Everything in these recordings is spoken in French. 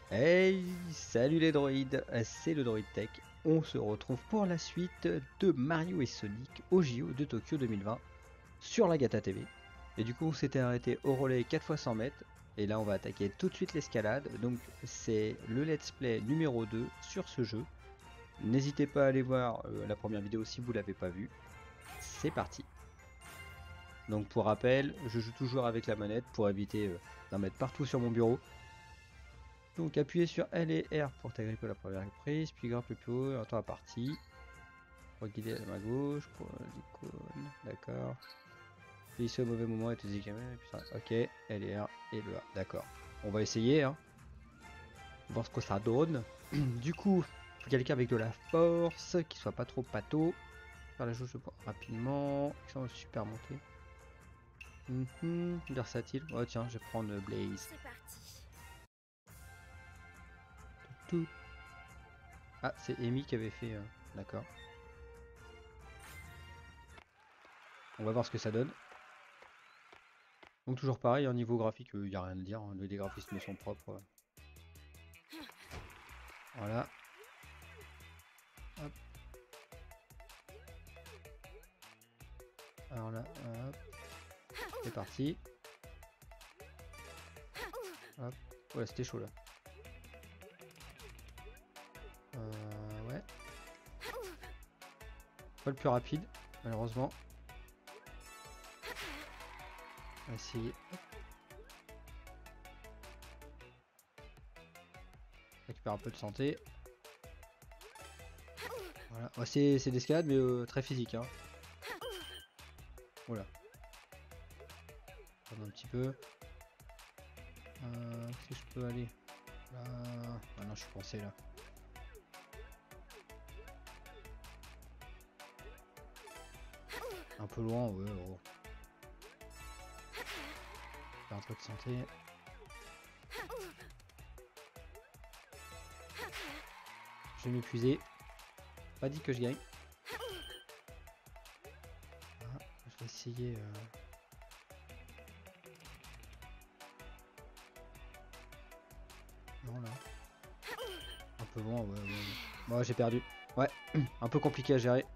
Hey, salut les droïdes, c'est le Droid Tech. On se retrouve pour la suite de Mario et Sonic au JO de Tokyo 2020 sur la Gata TV. Et du coup, on s'était arrêté au relais 4 fois 100 mètres. Et là, on va attaquer tout de suite l'escalade. Donc, c'est le let's play numéro 2 sur ce jeu. N'hésitez pas à aller voir la première vidéo si vous l'avez pas vue. C'est parti. Donc, pour rappel, je joue toujours avec la manette pour éviter d'en mettre partout sur mon bureau. Donc appuyez sur L et R pour t'agripper la première prise, puis grimpe le plus haut, entends la partie. Reguider à ma gauche, l'icône, d'accord. Glissez au mauvais moment et te dis ok, L et R et le A, d'accord. On va essayer, hein. Voir ce que ça donne. Du coup, faut quelqu'un avec de la force, qui soit pas trop pâteau. Faire la jauge de poids rapidement, qui sont super montés. Versatile. Oh tiens, je vais prendre Blaze. C'est parti. Tout. Ah, c'est Amy qui avait fait. D'accord. On va voir ce que ça donne. Donc toujours pareil, au niveau graphique, il n'y a rien à dire, hein, les graphismes sont propres. Voilà. Hop. Alors là, hop. C'est parti. Hop. Voilà, c'était chaud là. Ouais. Pas le plus rapide, malheureusement. On va essayer. Hop. Récupère un peu de santé. Voilà. Ouais, c'est d'escalade, mais très physique. Hein. Voilà. Pardon un petit peu. Est-ce que je peux aller là? Ah non, je suis coincé là. Un peu loin, ouais. Oh. Faire un peu de santé. Je vais m'épuiser. Pas dit que je gagne. Ah, je vais essayer. Non là. Un peu loin, ouais. Bon, j'ai perdu. Ouais, un peu compliqué à gérer.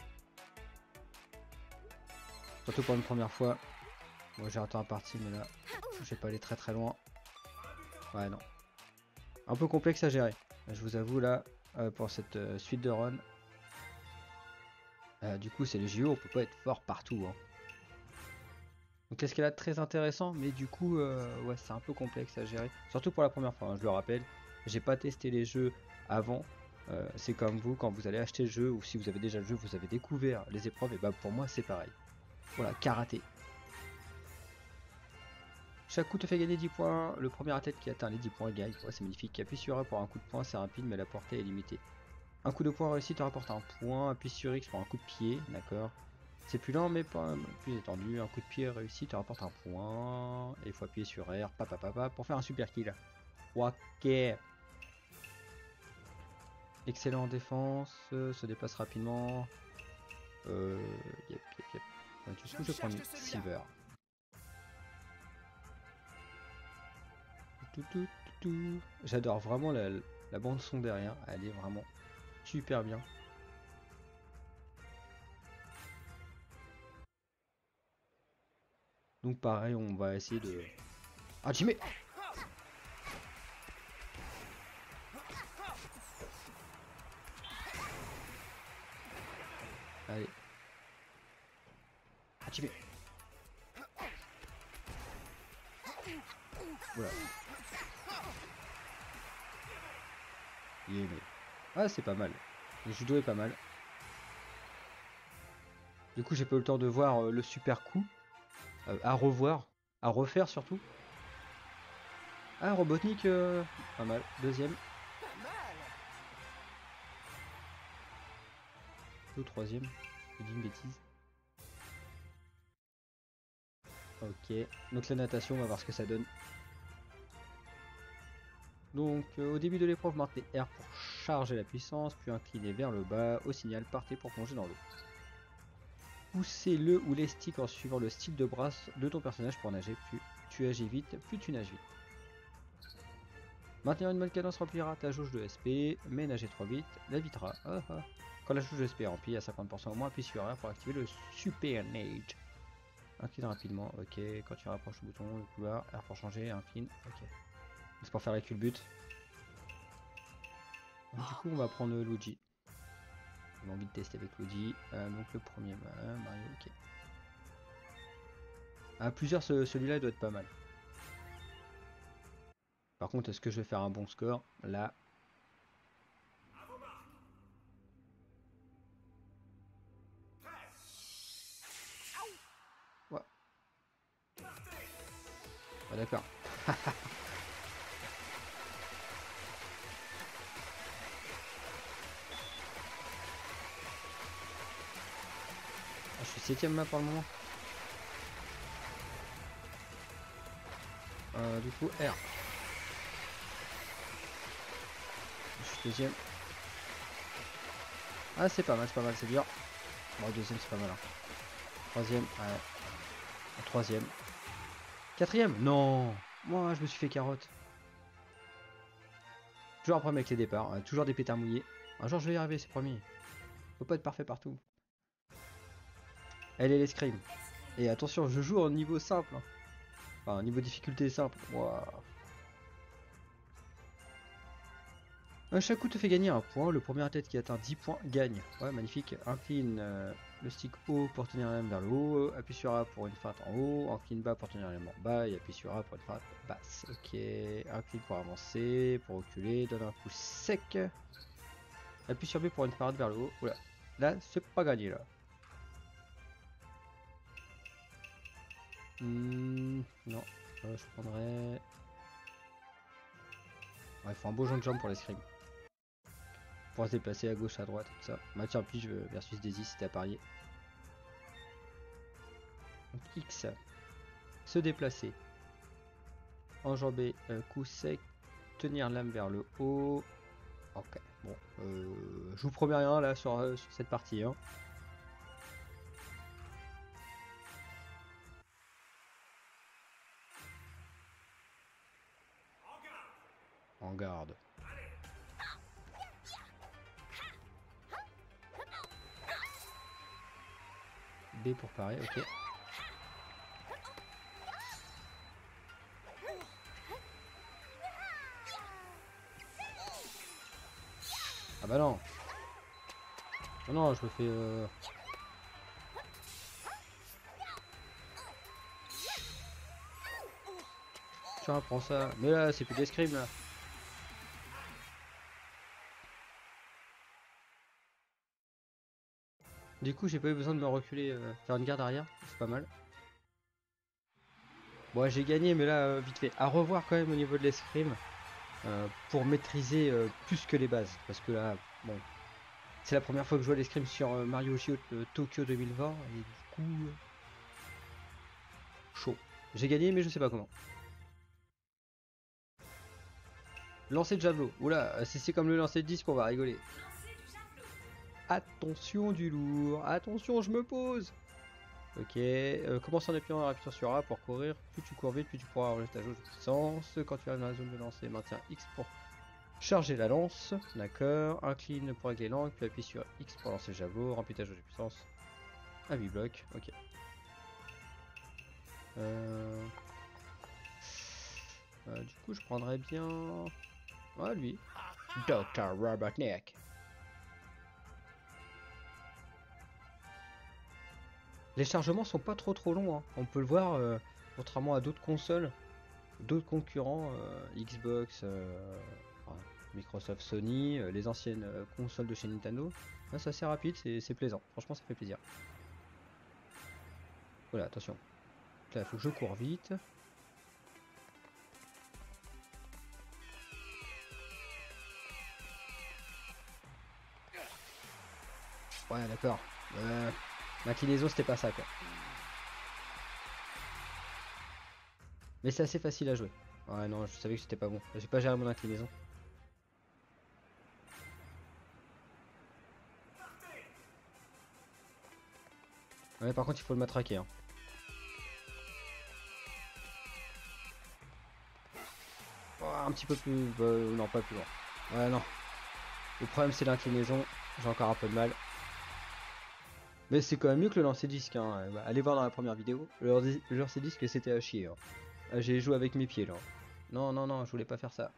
Surtout pour une première fois. Moi j'ai raté un parti, mais là, je vais pas aller très très loin. Ouais, non. Un peu complexe à gérer. Je vous avoue là, pour cette suite de run. Du coup, c'est les JO, on peut pas être fort partout. Hein. Donc l'escalade très intéressant, mais du coup, ouais, c'est un peu complexe à gérer. Surtout pour la première fois, hein, je le rappelle. J'ai pas testé les jeux avant. C'est comme vous, quand vous allez acheter le jeu, ou si vous avez déjà le jeu, vous avez découvert les épreuves, et bah pour moi c'est pareil. Voilà, karaté. Chaque coup te fait gagner 10 points. Le premier athlète qui atteint les 10 points gagne. Ouais, c'est magnifique. Appuie sur A pour un coup de poing, c'est rapide, mais la portée est limitée. Un coup de poing réussi te rapporte un point. Appuie sur X pour un coup de pied, d'accord. C'est plus lent, mais pas plus étendu. Un coup de pied réussi te rapporte un point. Et il faut appuyer sur R, papa, pour faire un super kill. Ok. Excellent en défense, se déplace rapidement. Yep. Du coup, je prends une Silver. J'adore vraiment la bande son derrière, elle est vraiment super bien. Donc pareil, on va essayer de... Ah Jimmy! Allez. Ah Jimmy! Voilà. Il est aimé. Ah c'est pas mal. Le judo est pas mal. Du coup j'ai pas eu le temps de voir le super coup. À revoir. À refaire surtout. Ah Robotnik, pas mal. Deuxième. Ou troisième. Je dis une bêtise. Ok. Donc la natation, on va voir ce que ça donne. Donc au début de l'épreuve, maintenez R pour charger la puissance, puis inclinez vers le bas. Au signal, partez pour plonger dans l'eau. Poussez le ou les sticks en suivant le style de brasse de ton personnage pour nager. Plus tu agis vite, plus tu nages vite. Maintenir une bonne cadence remplira ta jauge de SP, ménager trop vite, l'évitera. Ah, ah. Quand la jauge de SP est remplie à 50% au moins, appuie sur R pour activer le Super Nage. Incline rapidement, ok. Quand tu rapproches le bouton, le couloir, R pour changer, incline, ok. C'est pour faire la culbute. Du coup, on va prendre Luigi. J'ai envie de tester avec Luigi. Donc le premier, Mario, ok. À plusieurs, celui-là doit être pas mal. Par contre, est-ce que je vais faire un bon score? Là. Ouais. Ah, d'accord. Je suis 7ème là pour le moment. Du coup, R. Je suis deuxième. Ah, c'est pas mal, c'est dur. Bon, deuxième, c'est pas mal. Hein. Troisième, ouais. Troisième. Quatrième, non. Moi, je me suis fait carotte. Toujours un problème avec les départs. Toujours des pétards mouillés. Un jour, je vais y arriver, c'est promis. Faut pas être parfait partout. Elle est l'escrime. Et attention, je joue au niveau simple. Hein. Enfin, niveau difficulté simple. Wow. Chaque coup te fait gagner un point. Le premier à tête qui atteint 10 points gagne. Ouais, magnifique. Incline le stick haut pour tenir la lame vers le haut. Appuie sur A pour une feinte en haut. Incline bas pour tenir la lame en bas. Et appuie sur A pour une feinte basse. Ok. Incline pour avancer. Pour reculer. Donne un coup sec. Appuie sur B pour une feinte vers le haut. Oula. Là, c'est pas gagné là. Non. Je prendrais. Ouais, il faut un beau jump pour l'escrime. Pour se déplacer à gauche, à droite, tout ça. Matière pige versus Daisy, c'était à parier. Donc X. Se déplacer. Enjamber, coup sec. Tenir l'âme vers le haut. Ok, bon. Je vous promets rien là sur cette partie. Hein. En garde. B pour parer, ok. Ah bah non. Oh non, je me fais... Tiens, prends ça. Mais là, c'est plus d'escrime là. Du coup, j'ai pas eu besoin de me reculer, faire une garde arrière. C'est pas mal. Bon, j'ai gagné, mais là, vite fait. À revoir quand même au niveau de l'escrime. Pour maîtriser plus que les bases. Parce que là, bon, c'est la première fois que je joue à l'escrime sur Mario Oshio Tokyo 2020. Et du coup, chaud. J'ai gagné, mais je sais pas comment. Lancer de javelot. Oula, si c'est comme le lancer de disque, on va rigoler. Attention du lourd. Attention, je me pose. Ok, commence en appuyant la rapidement sur A pour courir. Plus tu cours vite, plus tu pourras enlever ta jauge de puissance. Quand tu arrives dans la zone de lancer, maintiens X pour charger la lance. D'accord. Incline pour régler l'angle, puis appuie sur X pour lancer le javelot. Remplis ta jauge de puissance. À 8 blocs, ok. Du coup, je prendrais bien... Ouais, lui. Dr. Robotnik. Les chargements sont pas trop longs. Hein. On peut le voir, contrairement à d'autres consoles, d'autres concurrents, Xbox, Microsoft, Sony, les anciennes consoles de chez Nintendo. Là, c'est assez rapide, c'est plaisant. Franchement, ça fait plaisir. Voilà, attention. Là, il faut que je cours vite. Ouais, d'accord. L'inclinaison, c'était pas ça, quoi. Mais c'est assez facile à jouer. Ouais, non, je savais que c'était pas bon. J'ai pas géré mon inclinaison. Ouais, par contre, il faut le matraquer. Hein. un petit peu plus... non, pas plus loin. Ouais, non. Le problème, c'est l'inclinaison. J'ai encore un peu de mal. Mais c'est quand même mieux que le lancer disque. Hein. Allez voir dans la première vidéo. Le lancer disque, c'était à chier. Hein. J'ai joué avec mes pieds, là. Non, non, non, je voulais pas faire ça.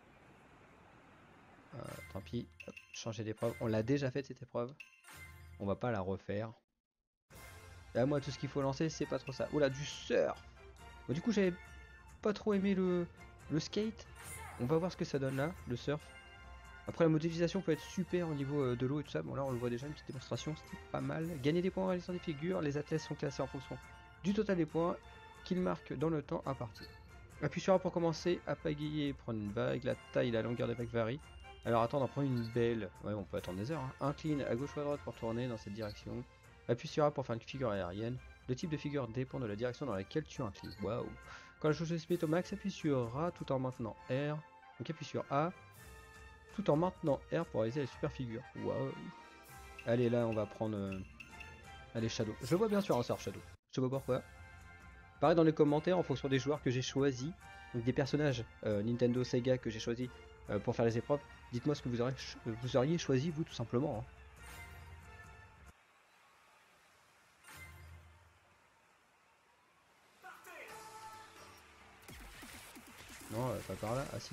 Tant pis. Hop, changer d'épreuve. On l'a déjà fait, cette épreuve. On va pas la refaire. Là, moi, tout ce qu'il faut lancer, c'est pas trop ça. Oula, du surf. Bon, du coup, j'avais pas trop aimé le skate. On va voir ce que ça donne là, le surf. Après, la modélisation peut être super au niveau de l'eau et tout ça. Bon, là, on le voit déjà, une petite démonstration, c'était pas mal. Gagner des points en réalisant des figures. Les athlètes sont classés en fonction du total des points qu'ils marquent dans le temps imparti. Appuie sur A pour commencer à pagayer et prendre une vague. La taille et la longueur des vagues varient. Alors, attends d'en prendre une belle. Ouais, on peut attendre des heures. Hein. Incline à gauche ou à droite pour tourner dans cette direction. Appuie sur A pour faire une figure aérienne. Le type de figure dépend de la direction dans laquelle tu inclines. Waouh. Quand la jauge se met au max, appuie sur A tout en maintenant R. Donc appuie sur A tout en maintenant R pour réaliser les super figures. Waouh. Allez, là, on va prendre... Allez, Shadow. Je vois bien sûr un sort Shadow. Je sais pas pourquoi. Pareil dans les commentaires en fonction des joueurs que j'ai choisis. Donc des personnages Nintendo, Sega que j'ai choisi pour faire les épreuves. Dites-moi ce que vous auriez choisi, vous, tout simplement. Hein. Non, pas par là. Ah si.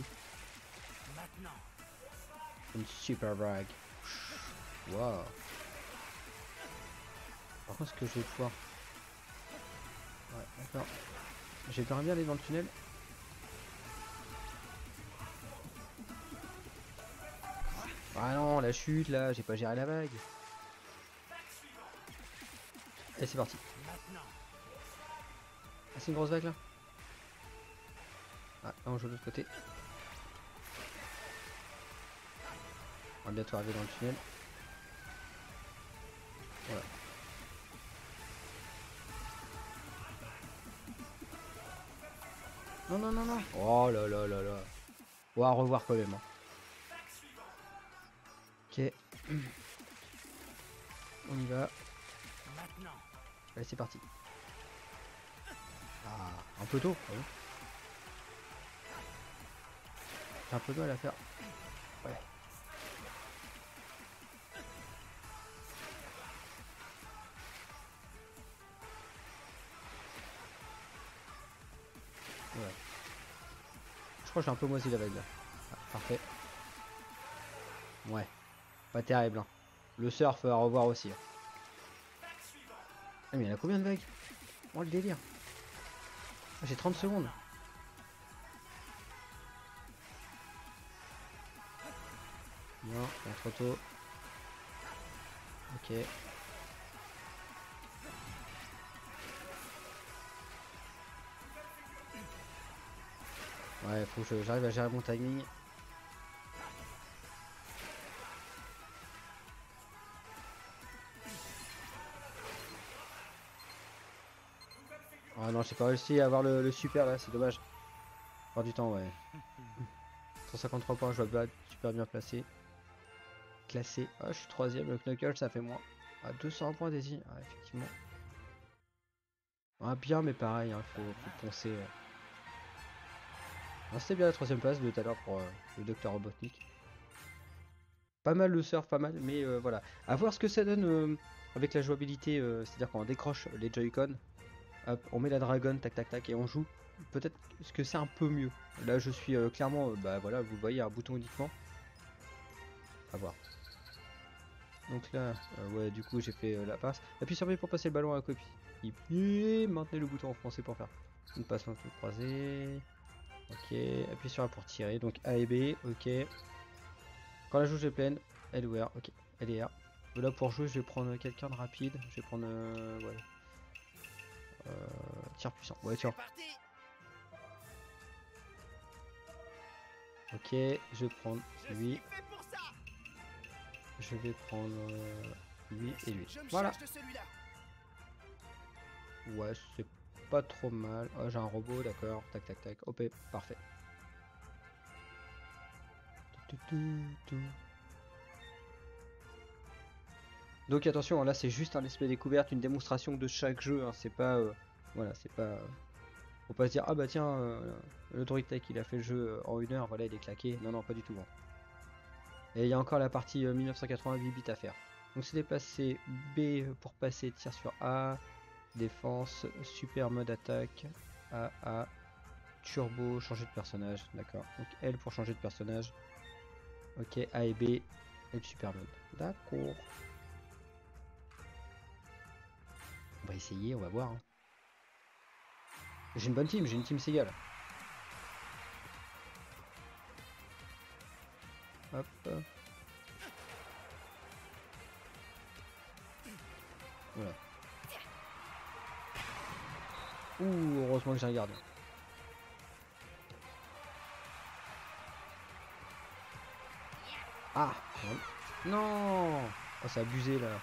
Une super vague. Waouh. Par contre, est-ce que je vais pouvoir... Ouais, d'accord. J'aimerais bien aller dans le tunnel. Ah non, la chute là, j'ai pas géré la vague. Allez, c'est parti. Ah, c'est une grosse vague là. Ah, là on joue de l'autre côté. On va bientôt arriver dans le tunnel. Voilà. Non, non, non, non. Oh là là là là. On va revoir quand même. Hein. Ok. On y va. Allez, c'est parti. Ah, un peu tôt. Ah oui. J'ai un peu de mal à faire. Ouais. Ouais. Je crois que j'ai un peu moisi la vague là. Ah, parfait. Ouais. Pas terrible. Hein. Le surf à revoir aussi. Ah, mais il y en a combien de vagues? Oh le délire. Ah, j'ai 30 secondes. Non, c'est trop tôt. Ok. Ouais, faut que j'arrive à gérer mon timing. Ah non, j'ai pas réussi à avoir le super là, c'est dommage. Avoir du temps, ouais. 153 points, je vois pas super bien placé. Classé. Ah, je suis troisième, le Knuckle ça fait moins. Ah, 200 points Daisy, ah, effectivement. Ah, bien, mais pareil, il faut poncer. Ah, c'était bien la troisième place de tout à l'heure pour le Docteur Robotnik. Pas mal le surf, pas mal, mais voilà. À voir ce que ça donne avec la jouabilité, c'est-à-dire quand on décroche les Joy-Con, hop, on met la Dragon, tac tac tac, et on joue. Peut-être que c'est un peu mieux. Là, je suis clairement, bah voilà, vous voyez un bouton uniquement. À voir. Donc là, ouais, du coup, j'ai fait la passe. Appuie sur B pour passer le ballon à la copie. Et maintenez le bouton en français pour faire une passe en tout croisé. Ok, appuie sur A pour tirer. Donc A et B, ok. Quand la jauge est pleine, L ou R, ok. L et R. Là, pour jouer, je vais prendre quelqu'un de rapide. Je vais prendre, ouais. Tir puissant. Ouais, tiens. Ok, je vais prendre lui. Je vais prendre lui et lui. Voilà. Ouais, c'est pas trop mal. Oh, j'ai un robot, d'accord. Tac, tac, tac. OP, parfait. Donc attention, là c'est juste un aspect découverte, une démonstration de chaque jeu. Hein, c'est pas, voilà, c'est pas Faut pas se dire, ah bah tiens, le Droid Tech il a fait le jeu en 1 heure, voilà il est claqué. Non, non, pas du tout. Hein. Et il y a encore la partie 1988 bits à faire. Donc c'est déplacer B pour passer tir sur A, défense, super mode attaque, A, turbo, changer de personnage, d'accord. Donc L pour changer de personnage. Ok, A et B, et le super mode. D'accord. On va essayer, on va voir. Hein. J'ai une bonne team, j'ai une team Seagal. Hop. Voilà. Ouh, heureusement que j'ai un gardien. Ah non. Oh, c'est abusé là.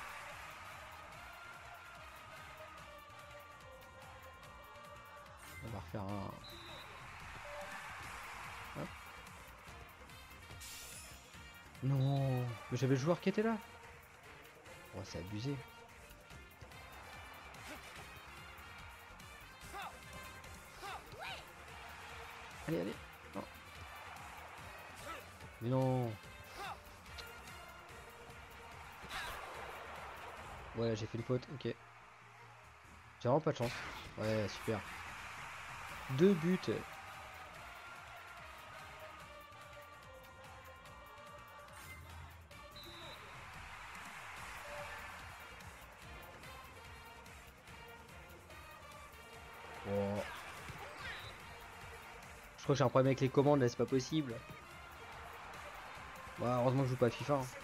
On va refaire un... Hop. Non. Mais j'avais le joueur qui était là. Oh, c'est abusé. Allez, allez. Non. Mais non. Voilà, j'ai fait une faute, ok. J'ai vraiment pas de chance. Ouais, super. 2 buts. Oh. Je crois que j'ai un problème avec les commandes là, c'est pas possible. Ouais, heureusement que je joue pas à FIFA. Hein.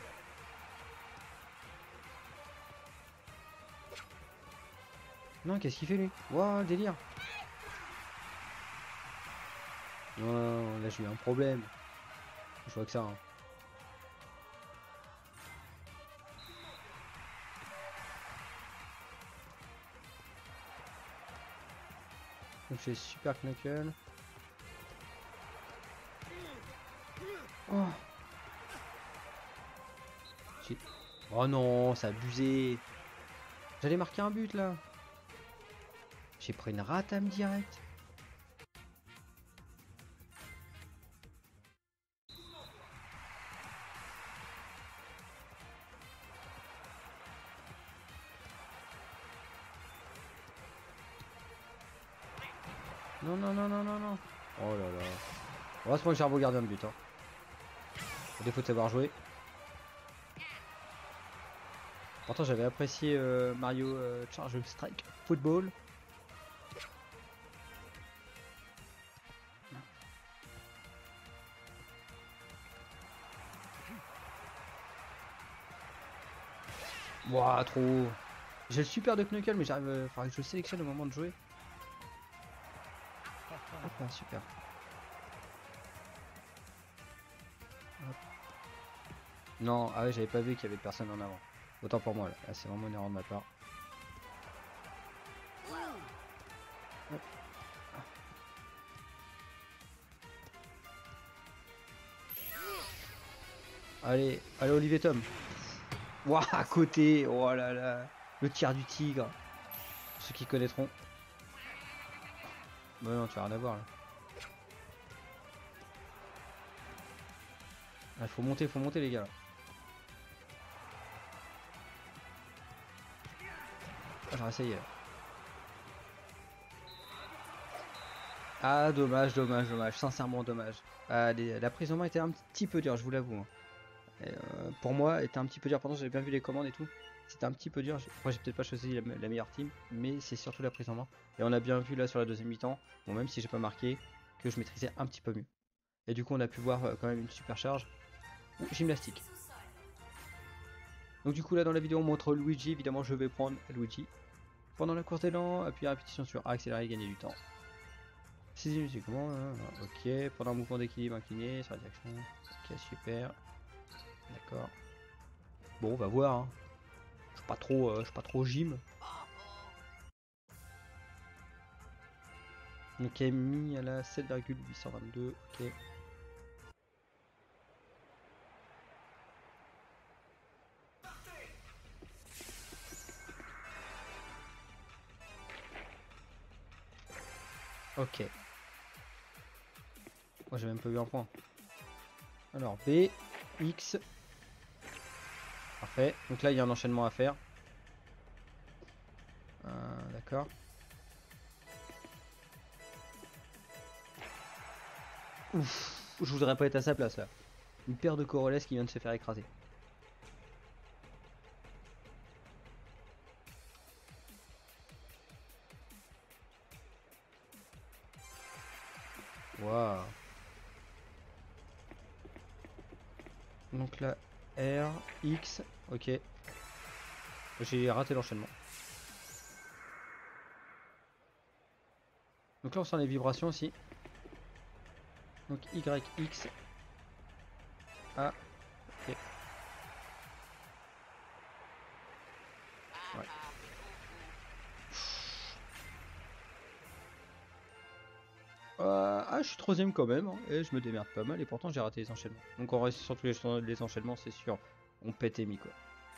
Non, qu'est-ce qu'il fait lui? Waouh, délire. Non, là j'ai eu un problème. Je vois que ça. Hein. Donc j'ai Super Knuckle. Oh. Oh non, c'est abusé. J'allais marquer un but là. J'ai pris une ratame direct. Non, non, non, non, non, non. Oh là là. On va se prendre un beau gardien de but. Hein. À défaut de savoir jouer. Pourtant j'avais apprécié Mario Charge Strike Football. Ouah, trop. J'ai le super de Knuckle, mais j'arrive. Faudrait que je le sélectionne au moment de jouer. Hop là, super. Hop. Non, ah ouais, j'avais pas vu qu'il y avait personne en avant. Autant pour moi là. Là c'est vraiment une erreur de ma part. Hop. Allez, allez Olivier Tom. Ouah, à côté. Oh là là. Le tir du tigre. Ceux qui connaîtront. Bah non, tu vas rien à voir là. Ah, faut monter les gars. Ah, j'aurais essayé là. Ah, dommage, dommage, dommage. Sincèrement, dommage. Ah, la prise en main était un petit peu dure, je vous l'avoue. Hein. Pour moi, était un petit peu dur. Pourtant, j'avais bien vu les commandes et tout. C'était un petit peu dur. Moi, j'ai peut-être pas choisi la meilleure team, mais c'est surtout la prise en main. Et on a bien vu là sur la deuxième mi-temps, bon, même si j'ai pas marqué, que je maîtrisais un petit peu mieux. Et du coup, on a pu voir quand même une super charge. Ouh, gymnastique. Donc, du coup, là dans la vidéo, on montre Luigi. Évidemment, je vais prendre Luigi. Pendant la course d'élan, appuyer à répétition sur A, accélérer et gagner du temps. 6 c'est comment ok, pendant un mouvement d'équilibre incliné sur la direction. Ok, super. D'accord. Bon, on va voir. Hein. Je suis pas trop gym. Ok, mis à la 7,822. Ok. Ok. Moi j'ai même pas eu un point. Alors B, X. Parfait. Donc là il y a un enchaînement à faire. D'accord. Ouf. Je voudrais pas être à sa place là. Une paire de Corolles qui vient de se faire écraser. Waouh. Donc là, R, X, ok. J'ai raté l'enchaînement. Donc là on sent les vibrations aussi. Donc Y, X, A, ok. Ouais. Je suis troisième quand même, hein, et je me démerde pas mal, et pourtant j'ai raté les enchaînements. Donc on reste sur tous les enchaînements, c'est sûr. On pète Amy quoi.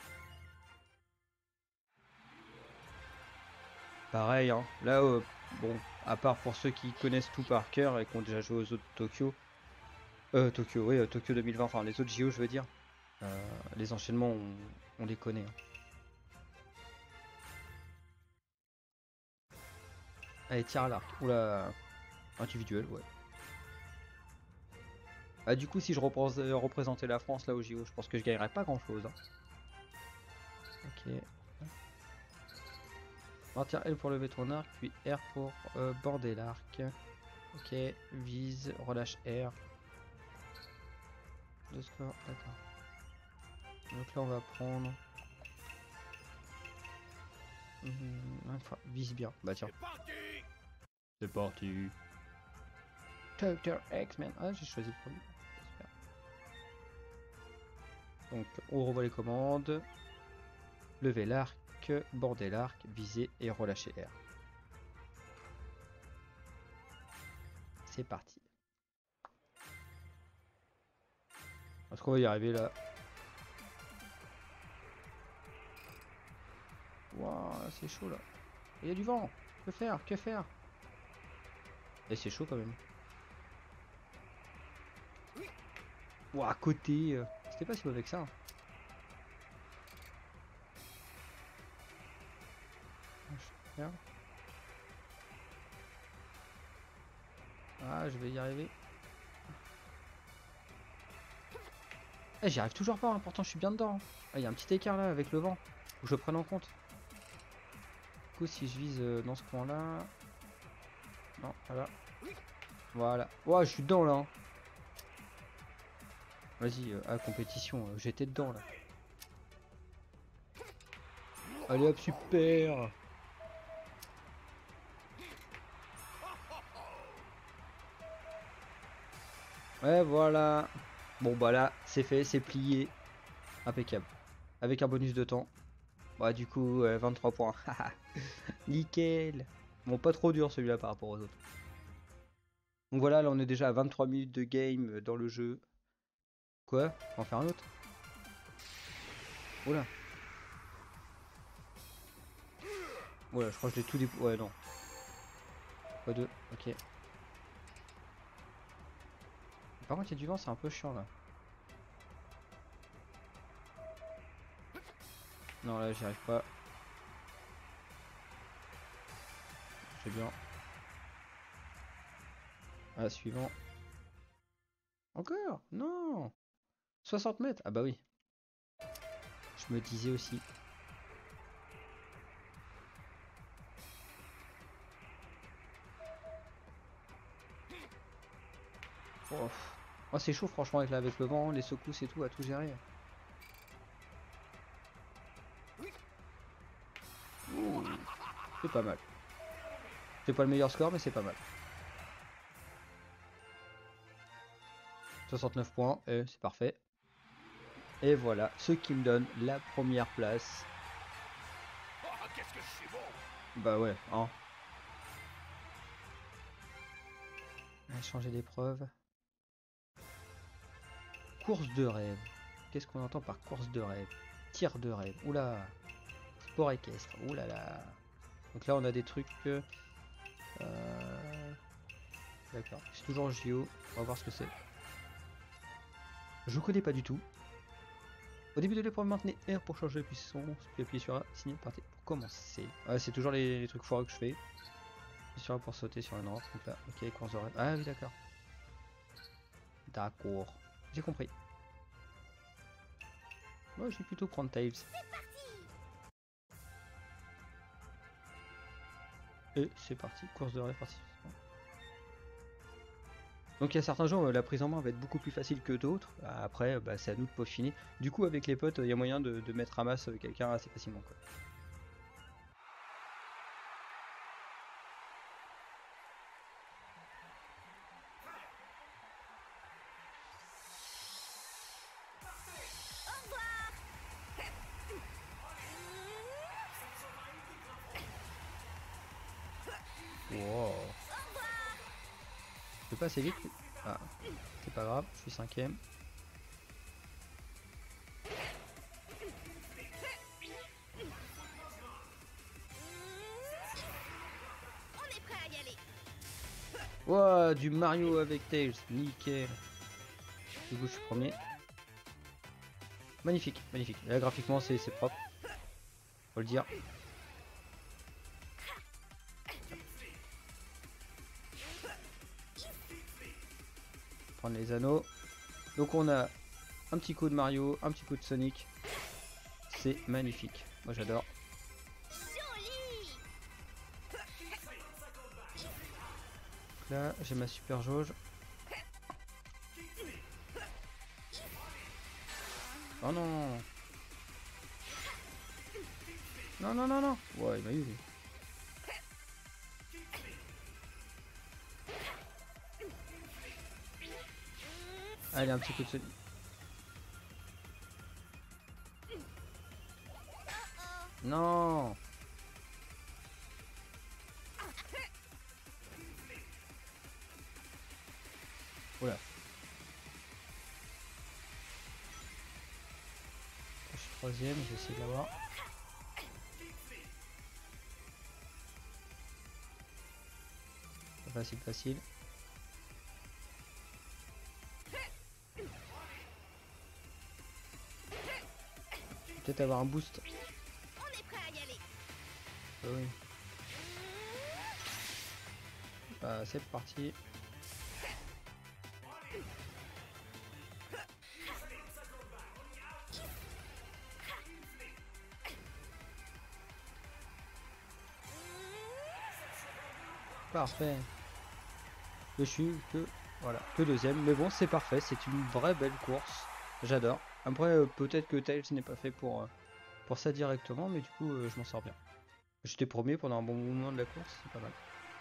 Pareil, hein. Là, bon, à part pour ceux qui connaissent tout par cœur et qui ont déjà joué aux autres Tokyo. Tokyo, oui, Tokyo 2020, enfin les autres JO je veux dire. Les enchaînements, on les connaît. Hein. Allez, tir à l'arc. Oula, individuel, ouais. Ah, du coup, si je représentais la France là au JO, je pense que je gagnerais pas grand chose. Hein. Ok. Maintien L pour lever ton arc, puis R pour border l'arc. Ok, vise, relâche R. Deux scores, d'accord. Donc là, on va prendre. Vise bien. Bah tiens. C'est parti. Doctor X-Men. Ah, j'ai choisi pour lui. Super. Donc, on revoit les commandes. Lever l'arc, border l'arc, viser et relâcher R. C'est parti. Est-ce qu'on va y arriver là? Waouh, c'est chaud là. Il y a du vent. Que faire? Que faire? Et c'est chaud quand même. Waouh, à côté. C'était pas si mauvais que ça. Hein. Ah, je vais y arriver. Eh, j'y arrive toujours pas, hein. Pourtant je suis bien dedans. Ah, il y a un petit écart là avec le vent. Faut que je prenne en compte. Du coup, si je vise dans ce coin là. Non, voilà. Voilà. Ouah, je suis dedans là. Hein. Vas-y, à compétition, j'étais dedans là. Allez hop, super. Ouais, voilà. Bon, bah là, c'est fait, c'est plié. Impeccable. Avec un bonus de temps. Bah, du coup, 23 points. Nickel. Bon, pas trop dur celui-là par rapport aux autres. Donc voilà, là on est déjà à 23 minutes de game dans le jeu. Quoi? On va en faire un autre? Oula. Oula, je crois que je l'ai tout dépouillé. Ouais, non. Pas deux, ok. Par contre, il y a du vent, c'est un peu chiant là. Non, là, j'y arrive pas. C'est bien. Ah, suivant. Encore? Non! 60 mètres? Ah bah oui. Je me disais aussi. Oh, oh c'est chaud franchement avec le vent, les secousses et tout, à tout gérer. C'est pas mal. C'est pas le meilleur score mais c'est pas mal. 69 points, et c'est parfait. Et voilà, ce qui me donne la première place. Bah ouais, hein. On va changer d'épreuve. Course de rêve. Qu'est-ce qu'on entend par course de rêve? Tir de rêve. Oula. Sport équestre. Oulala. Donc là on a des trucs. D'accord. C'est toujours JO. On va voir ce que c'est. Je connais pas du tout. Au début de l'épreuve, maintenez R pour changer la puissance, puis appuyez sur A, signer parti pour commencer. Ah, c'est toujours les trucs foireux que je fais. Appuyez sur A pour sauter sur une rampe. Donc là, ok, course de rêve. Ah oui, d'accord. D'accord. J'ai compris. Moi, je vais plutôt prendre Tails. Et c'est parti, course de rêve participant. Donc il y a certains jours, la prise en main va être beaucoup plus facile que d'autres. Après, bah, c'est à nous de peaufiner. Du coup, avec les potes, il y a moyen de mettre à masse quelqu'un assez facilement, quoi. Wow. Je peux pas assez vite. Ah, c'est pas grave, je suis 5ème. Wow, du Mario avec Tails, nickel. Du coup, je suis premier. Magnifique, magnifique. Là, graphiquement, c'est propre. Faut le dire. Prendre les anneaux. Donc on a un petit coup de Mario, un petit coup de Sonic. C'est magnifique. Moi j'adore. Là j'ai ma super jauge. Oh non. Non non non non. Ouais il m'a eu. Allez un petit coup de Sonic. Non. Oula. Je suis troisième, je vais essayer de l'avoir. Facile, facile. Peut-être avoir un boost. Oui. Bah, c'est parti. Parfait. Je suis que voilà, que deuxième, mais bon c'est parfait, c'est une vraie belle course. J'adore. Après peut-être que Tails n'est pas fait pour ça directement, mais du coup je m'en sors bien. J'étais premier pendant un bon moment de la course, c'est pas mal.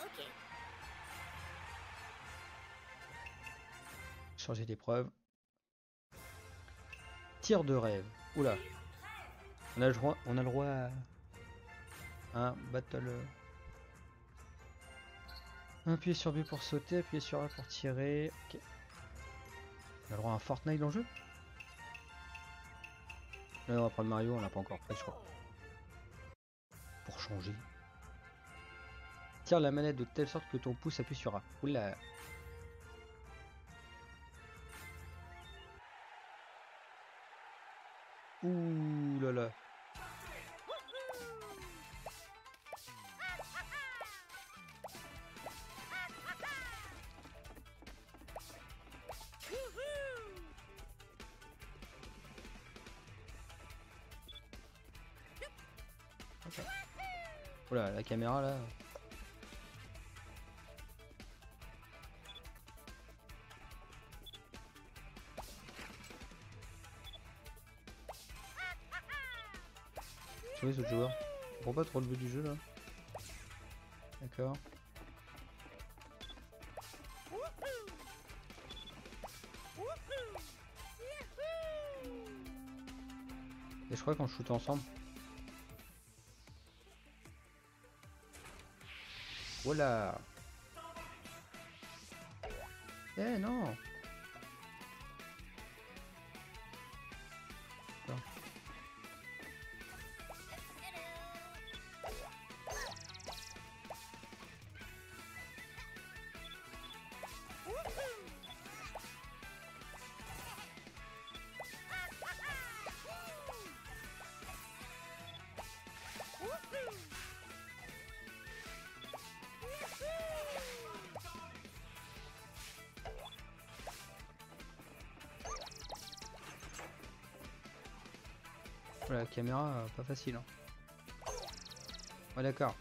Changer d'épreuve. Tir de rêve. Oula. On a le droit à un battle. Appuyez sur B pour sauter, appuyez sur A pour tirer. Ok. On a le droit à un Fortnite dans le jeu. Là on va prendre Mario, on l'a pas encore pris je crois. Pour changer. Tire la manette de telle sorte que ton pouce appuie sur A. Oula. Ouh là là. Okay. Oula, la caméra là. Oui, ce joueur. Je comprends pas trop le but du jeu là. D'accord. Et je crois qu'on shoot ensemble. Voilà. Eh non. La caméra, pas facile. Hein. Ouais, d'accord.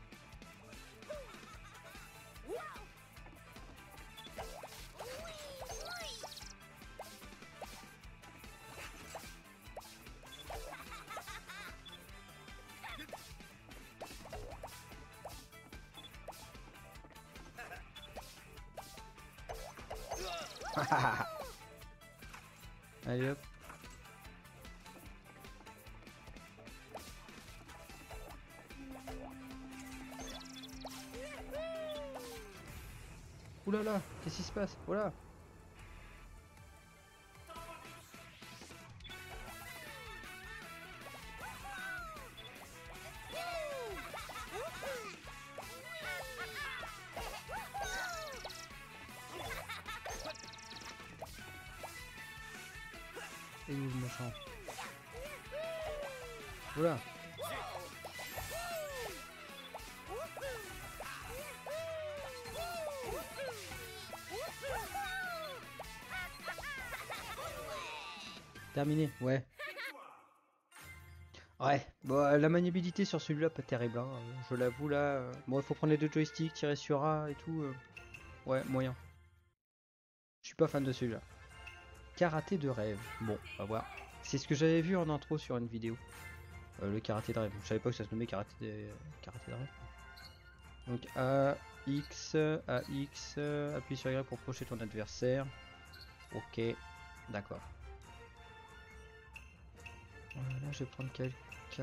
Allez hop. Oulala, qu'est-ce qui se passe? Voilà. Et où le méchant? Voilà. Terminé, ouais. Ouais, bon, la maniabilité sur celui-là pas terrible, hein. Je l'avoue là. Bon, il faut prendre les deux joysticks, tirer sur A et tout. Ouais, moyen. Je suis pas fan de celui-là. Karaté de rêve. Bon, on va voir. C'est ce que j'avais vu en intro sur une vidéo. Le karaté de rêve. Je savais pas que ça se nommait karaté de rêve. Donc A, X, appuie sur Y pour projeter ton adversaire. Ok, d'accord. Là, je vais prendre quelqu'un.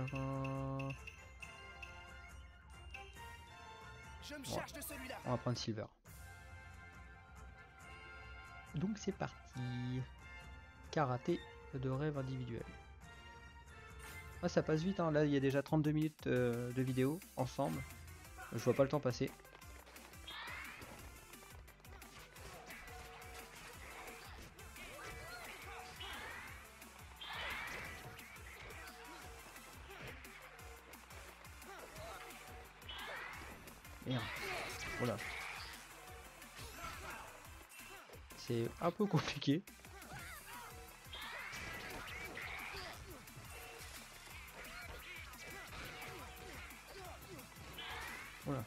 Je me cherche de celui-là. On va prendre Silver. Donc c'est parti. Karaté de rêve individuel. Ah, ça passe vite, hein. Là il y a déjà 32 minutes de vidéo ensemble. Je vois pas le temps passer. Merde. Voilà. C'est un peu compliqué. Voilà.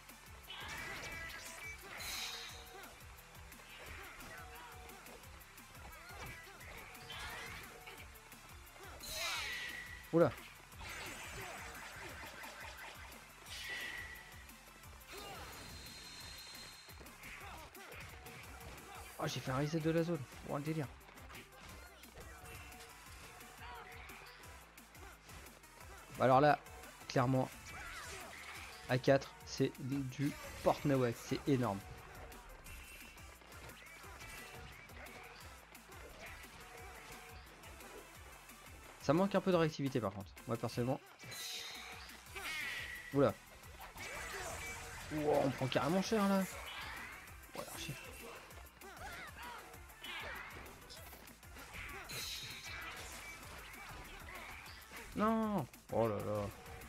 Oula. Oh, j'ai fait un reset de la zone. Oh, le délire. Alors là, clairement, A4, c'est du porte-nawak. C'est énorme. Ça manque un peu de réactivité par contre. Moi personnellement. Oula. Wow, on prend carrément cher là. Voilà, cher. Non. Oh là là.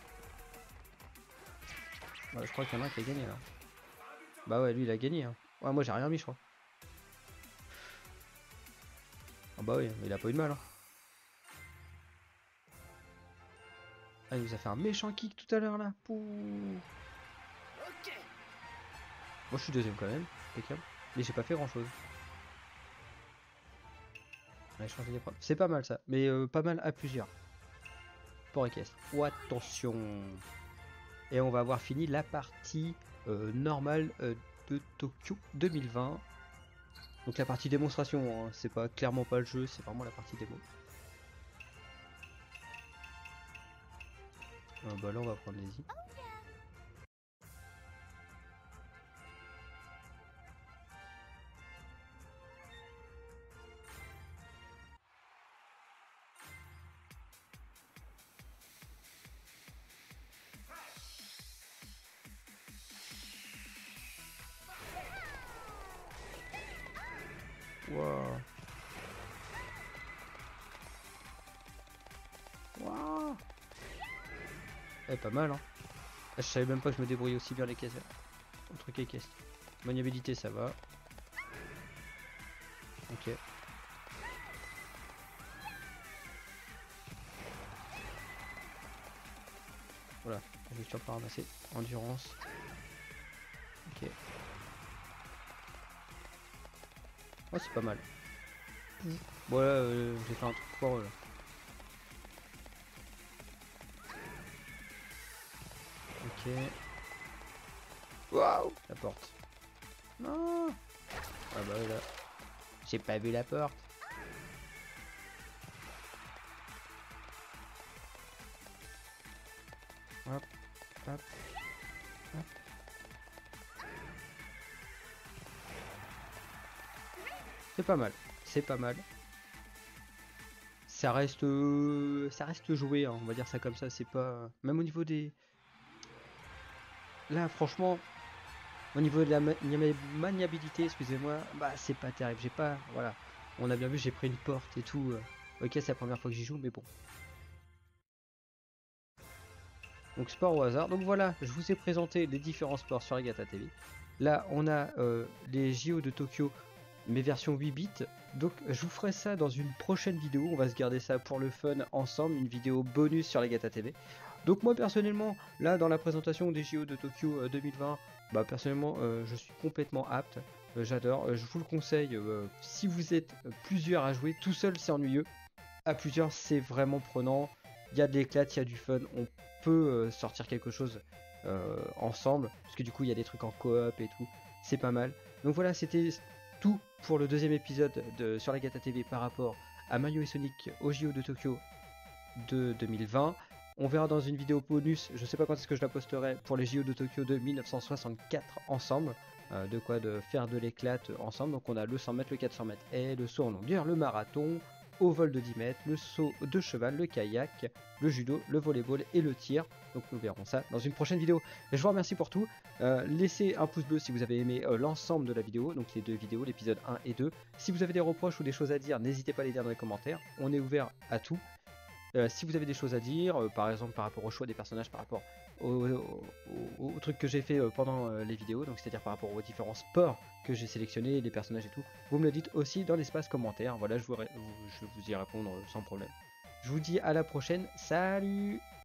Ouais, je crois qu'il y en a un qui a gagné là. Bah ouais, lui il a gagné. Hein. Ouais, moi j'ai rien mis, je crois. Ah bah oui, mais il a pas eu de mal. Hein. Ah, il nous a fait un méchant kick tout à l'heure là. Pouh. Moi je suis deuxième quand même, impeccable. Mais j'ai pas fait grand chose. Ouais, c'est pas mal ça, mais pas mal à plusieurs. Port équestre. Oh, attention. Et on va avoir fini la partie normale de Tokyo 2020. Donc la partie démonstration, hein, c'est pas clairement pas le jeu, c'est vraiment la partie démo. Bah là on va prendre les i. Wow. Wow. Eh, pas mal hein. Ah, je savais même pas que je me débrouillais aussi bien les caisses. Le truc est caisse. Maniabilité ça va. Ok. Voilà, je vais toujours pas ramasser. Endurance. Ok. Oh, c'est pas mal. Voilà, j'ai fait un truc fort là. Ok. Waouh, la porte. Non. Ah bah là. J'ai pas vu la porte. Hop, hop, hop. C'est pas mal. C'est pas mal. Ça reste joué, hein, on va dire ça comme ça. C'est pas. Même au niveau des. Là, franchement, au niveau de la maniabilité, excusez-moi, bah c'est pas terrible. J'ai pas. Voilà. On a bien vu, j'ai pris une porte et tout. Ok, c'est la première fois que j'y joue, mais bon. Donc sport au hasard. Donc voilà, je vous ai présenté les différents sports sur Regatta TV. Là, on a les JO de Tokyo, mes versions 8 bits. Donc je vous ferai ça dans une prochaine vidéo. On va se garder ça pour le fun ensemble, une vidéo bonus sur Regatta TV. Donc moi personnellement, là dans la présentation des JO de Tokyo 2020, bah personnellement je suis complètement apte. J'adore, je vous le conseille si vous êtes plusieurs à jouer. Tout seul c'est ennuyeux, à plusieurs c'est vraiment prenant. Il y a de l'éclat, il y a du fun, on peut sortir quelque chose ensemble, parce que du coup il y a des trucs en coop et tout, c'est pas mal. Donc voilà, c'était tout pour le deuxième épisode sur la Regatta TV par rapport à Mario et Sonic au JO de Tokyo de 2020. On verra dans une vidéo bonus, je sais pas quand est-ce que je la posterai, pour les JO de Tokyo de 1964 ensemble. De quoi de faire de l'éclat ensemble. Donc on a le 100 mètres, le 400 mètres et le saut en longueur, le marathon, au vol de 10 mètres, le saut de cheval, le kayak, le judo, le volleyball et le tir. Donc nous verrons ça dans une prochaine vidéo. Je vous remercie pour tout. Laissez un pouce bleu si vous avez aimé l'ensemble de la vidéo, donc les deux vidéos, l'épisode 1 et 2. Si vous avez des reproches ou des choses à dire, n'hésitez pas à les dire dans les commentaires. On est ouvert à tout. Si vous avez des choses à dire, par exemple par rapport au choix des personnages, par rapport au truc que j'ai fait pendant les vidéos, donc c'est-à-dire par rapport aux différents sports que j'ai sélectionnés, les personnages et tout, vous me le dites aussi dans l'espace commentaire. Voilà, je vais vous y répondre sans problème. Je vous dis à la prochaine, salut!